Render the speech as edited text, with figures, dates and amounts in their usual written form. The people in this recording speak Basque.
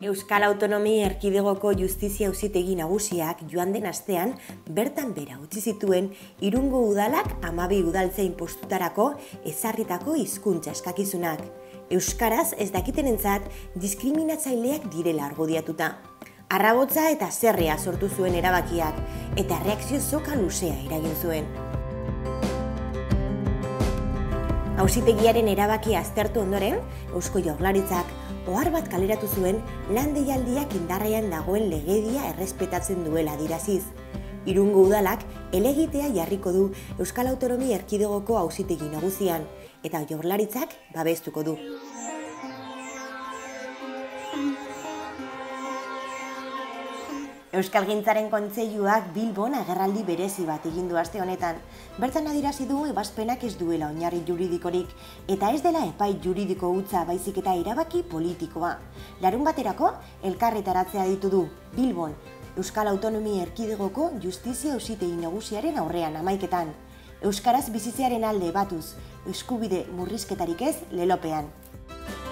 Euskal Autonomia Erkidegoko Justizia Auzitegi Nagusiak joan den astean bertan behera utzi zituen Irungo udalak 12 udaltzain postutarako ezarritako hizkuntza eskakizunak. Euskaraz ez dakitenentzat diskriminatzaileak direla argudiatuta. Arrabotza eta zerrea sortu zuen erabakiak eta erreakzio soka luzea eragin zuen. Auzitegiaren erabakia aztertu ondoren, Eusko Jaurlaritzak ohar bat kaleratu zuen lan deialdiak indarrean dagoen legedia errespetatzen duela adieraziz. Irungo udalak helegitea jarriko du Euskal Autonomia Erkidegoko Auzitegi Nagusian eta Jaurlaritzak babestuko du. Euskalgintzaren Kontseiluak Bilbon agerraldi berezi bat egin du aste honetan. Bertan adierazi du ebazpenak ez duela oinarri juridikorik eta ez dela epai juridiko hutsa baizik eta erabaki politikoa. Larunbaterako elkarretaratzea ditu du Bilbon Euskal Autonomia Erkidegoko Justizia Auzitegi Nagusiaren aurrean 11etan. Euskaraz bizitzearen alde batuz, eskubide murrizketarik ez lelopean.